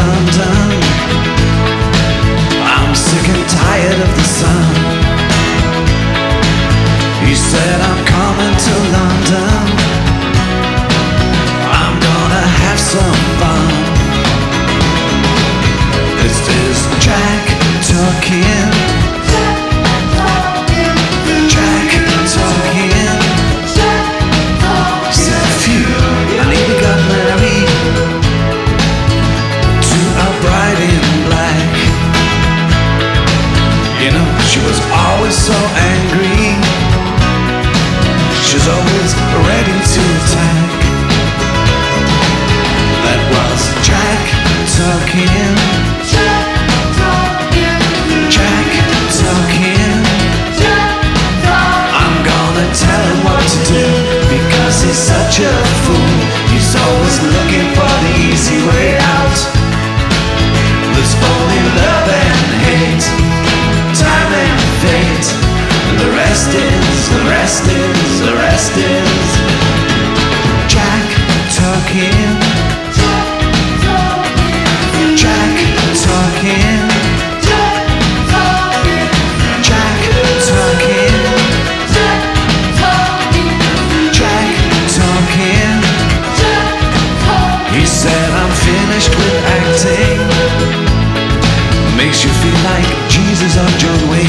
London. I'm sick and tired of the sun. He said, I'm coming to London. I'm gonna have some fun. This is Jack talking. Jack talking. Said phew, and he got married to a bride in black. You know, she was always so angry. She's always ready to attack. That was Jack talking. Jack talking. I'm gonna tell him what to do, because he's such a fool. He's always looking for the easy way out. There's only love and hate, time and fate, and the rest is Jack talking. Jack talking. Jack talking. Jack talking. He said, I'm finished with acting. Makes you feel like Jesus or John Wayne.